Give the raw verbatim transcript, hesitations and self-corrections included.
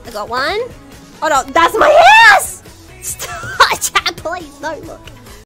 I got one. Oh no, that's my ass! Stop, chat, please, no, look.